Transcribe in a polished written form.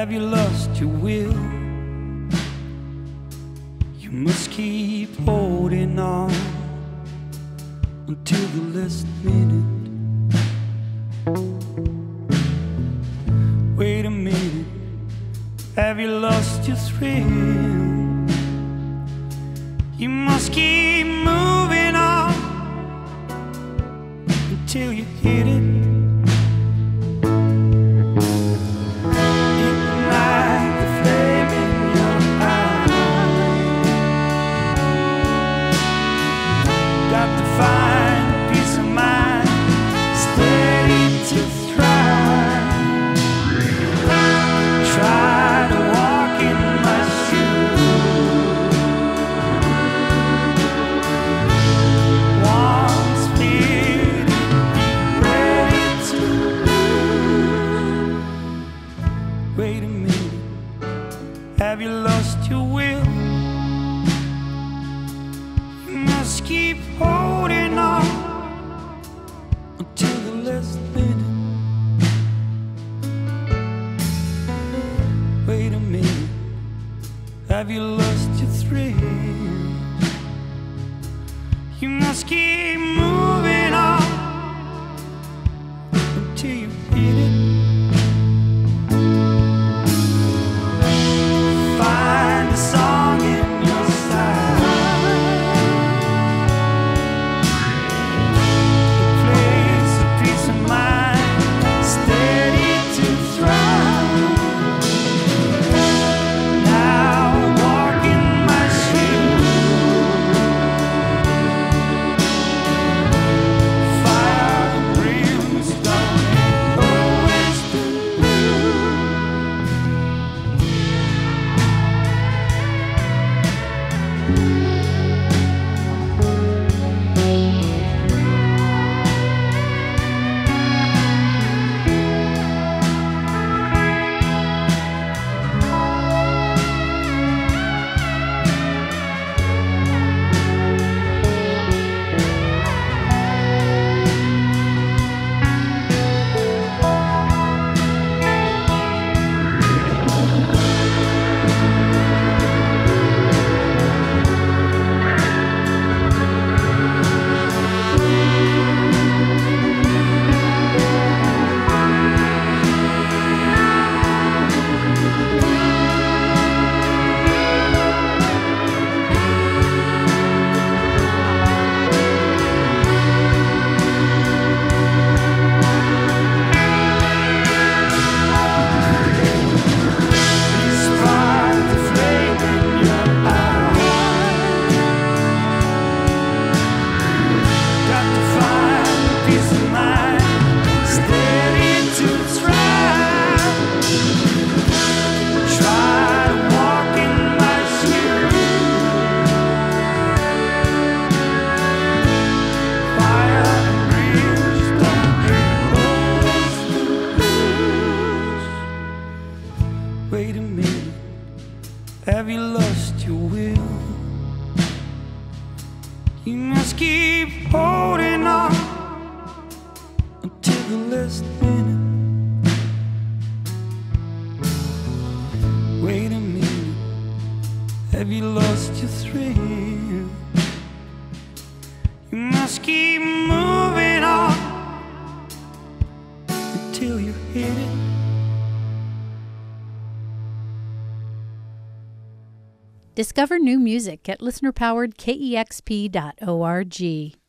Have you lost your will? You must keep holding on until the last minute. Wait a minute, have you lost your thrill? You must keep moving on until you hit it. Ignite the flame in your eye. Got to find peace of mind, steady to thrive. Try to walk in my shoes. Once feeling ready to lose. Wait a minute, have you lost your will? You must keep holding on until the last minute. Wait a minute, have you lost your thrill? You must keep moving on until you hit it. Find a song in your style, a place of peace of mind, steady to thrive. Now walk in my shoes. Fire and brimstone, always Wait a minute, have you lost your will? You must keep holding on until the last minute. Wait a minute, have you lost your thrill? You must keep moving on until you hit it. Discover new music at listener-powered KEXP.org.